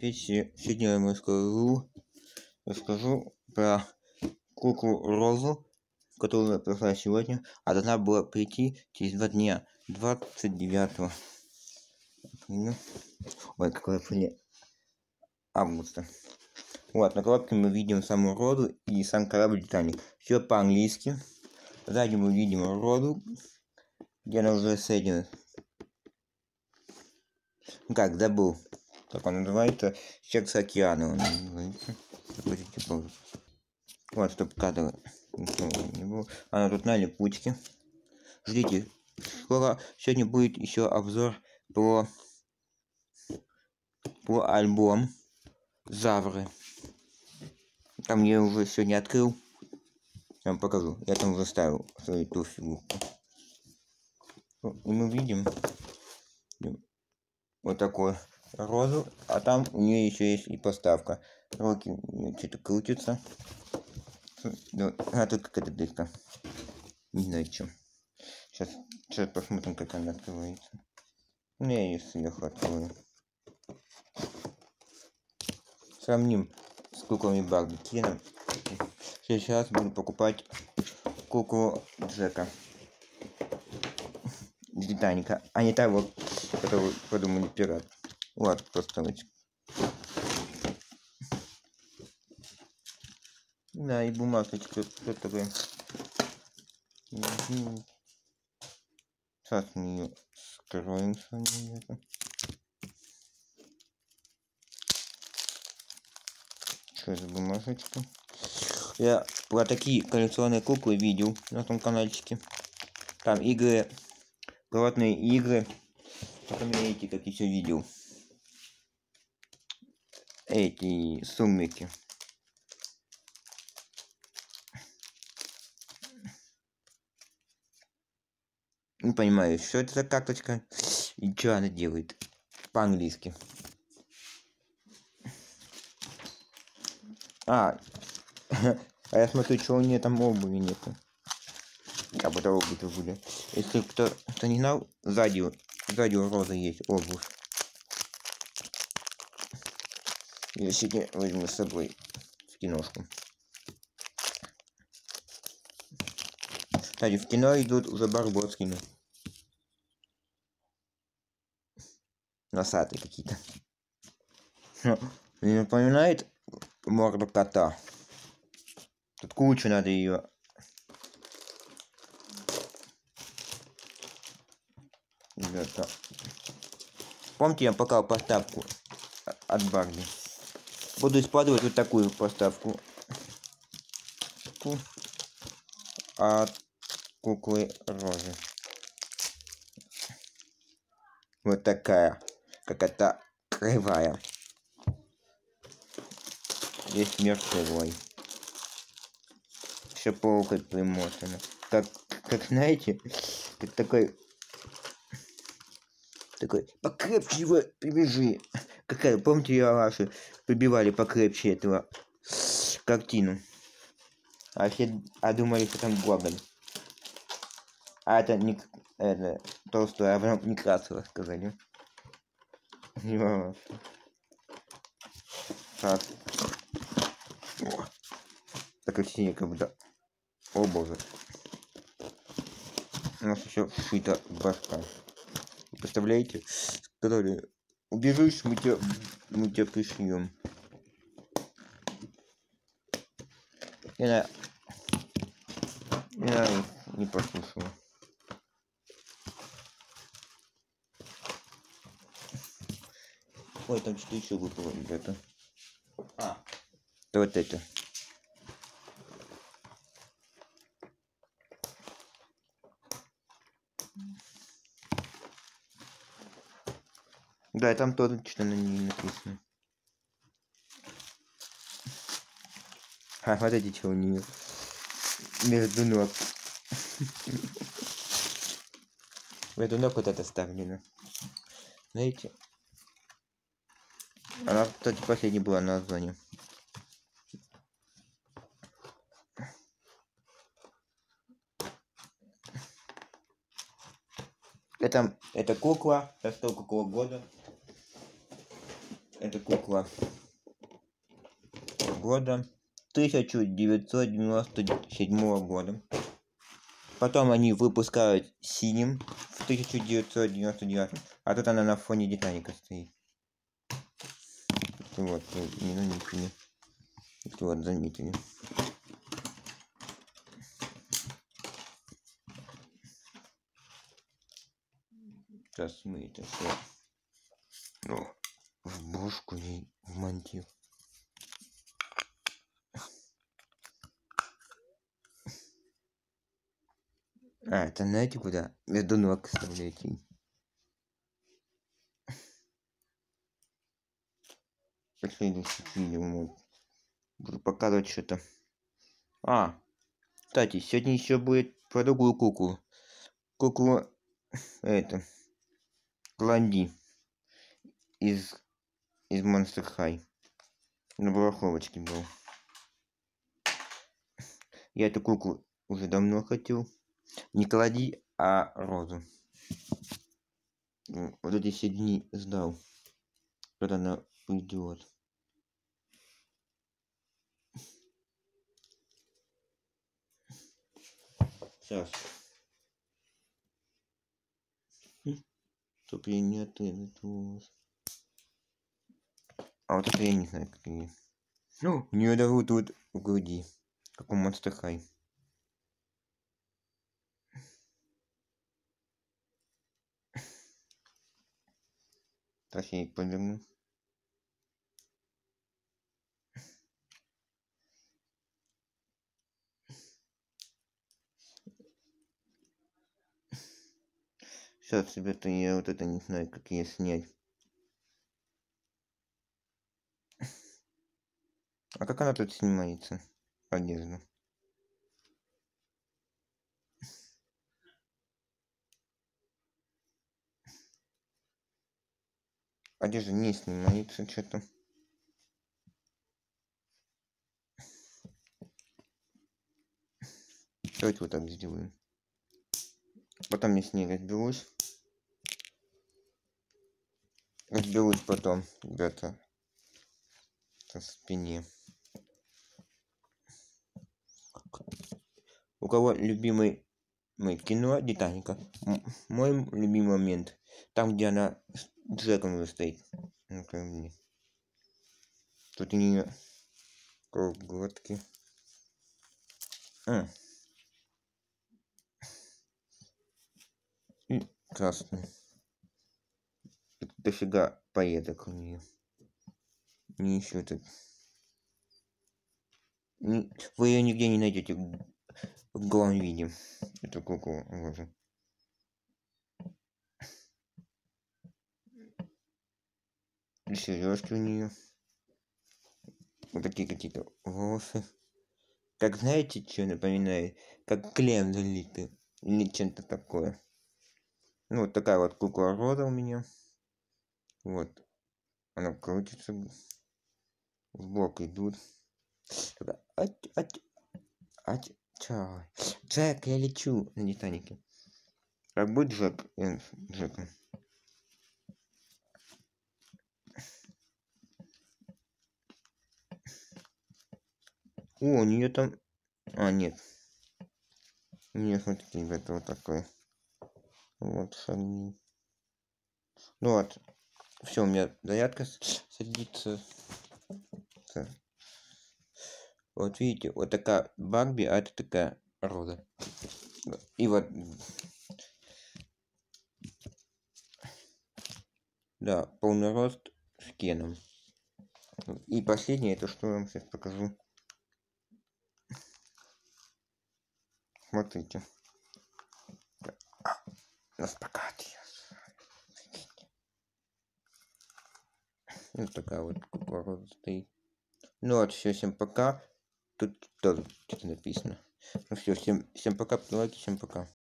Сегодня я вам расскажу про куклу Розу, которая пришла сегодня, а должна была прийти через 2 дня, 29 ой, какое фоне августа. Вот, на коробке мы видим саму Розу и сам корабль Титаник. Все по-английски. Сзади мы видим Розу, где она уже соединена. Как, забыл, как он называется, Секс океана он называется. Вот, чтоб кадр не было. Она тут на липучке. Ждите, скоро сегодня будет еще обзор про альбом Завры. Там я уже сегодня открыл. Я вам покажу. Я там уже ставил свою ту фигурку. И мы видим вот такую Розу, а там у нее еще есть и поставка. Руки что-то крутятся. А тут какая-то дырка. Не знаю, чем. Сейчас посмотрим, как она открывается. Ну, я ее сверху открою. Сравним с куклами Барби Кена. Сейчас буду покупать куклу Джека из Титаника, а не того, которого подумали пират. Вот, поставочка. Да, и бумажечка. Что такое? Сейчас мы ее скроем с вами. Что за бумажечка? Я про такие коллекционные куклы видел на том каналчике. Там игры, платные игры. Потом я эти, как еще видел. Эти сумерки. Не понимаю, что это за карточка и что она делает по-английски. А я смотрю, что у нее там обуви нету. Как будто обувь будет. Если кто не знал, сзади у Розы есть обувь. Я сегодня возьму с собой в киношку. Кстати, в кино идут уже Барбоскины. Носатые какие-то. Мне напоминает морду кота. Тут кучу надо ее. Ребята. Помните, я показал поставку от Барби. Буду использовать вот такую поставку от куклы Розы. Вот такая, какая-то кривая. Есть мертвый. Все полкой примотано. Как знаете, как такой покрепче его привяжи. Какая, помните, я ваши прибивали покрепче этого картину. А все думали, что там Гоголь. А это не это Толстой, а потом Некрасова сказали. Так. Такое ощущение, как будто. О боже. У нас еще шита башка. Представляете? Сказали, убежишь, мы тебя пришьем. Я не послушала. Ой, там что еще выпало, ребята. А, то вот это. Да, там тоже что-то на ней написано. А, смотрите, что у нее между ног. Между ног вот это ставлено. Знаете? Она, кстати, последняя была на Озоне. Это кукла, это 100 кукла года. Это кукла года 1997 года. Потом они выпускают синим в 1999, а тут она на фоне Титаника стоит. Вот, не заметили. Вот, заметили. Сейчас мы это все в бошку ей вмонтил. А, это знаете куда? Между ног вставляете. Следующий видео буду показывать что-то. А, кстати, сегодня еще будет про другую куклу. Куклу это Кланди из Monster High. На барахолочке был. Я эту куклу уже давно хотел. Не Кланди, а Розу. Вот эти все дни ждал, когда она уйдет. Сейчас. Чтоб я не отыгрывалась. А вот это я не знаю, какие. Ну, у нее даже тут в груди. Как у Monster High. Так я их поверну. Сейчас, ребята, я вот это не знаю, как ее снять. А как она тут снимается? Одежда. Одежда не снимается что-то. Давайте вот так сделаем. Потом я с ней разберусь. Разберусь потом, ребята, по спине. У кого любимый кино Титаника? Мой любимый момент. Там, где она с Джеком уже стоит. Ну-ка мне. Тут у нее колготки. И красный. Дофига поедок у нее. Не еще тут. Вы ее нигде не найдете в голом виде. Эту куклу уже. И сережки у нее. Вот такие какие-то волосы. Как знаете, что напоминает? Как клем залитый. Или чем-то такое. Ну, вот такая вот кукла Роза у меня. Вот. Она крутится. В бок идут. Джек, я лечу на Титанике. Как будет Джек? Джеком. О, у нее там... А, нет. У нее, смотрите, ребята, вот такой. Вот шаги. Ну вот. Все, у меня зарядка садится. Вот видите, вот такая Барби, а это такая Роза. И вот... Да, полный рост с Кеном. И последнее, это что я вам сейчас покажу. Смотрите. Распакать. Вот такая вот кукла Роза стоит. Ну вот, все, всем пока. Тут тоже что-то написано. Ну все, всем пока, лайки, всем пока.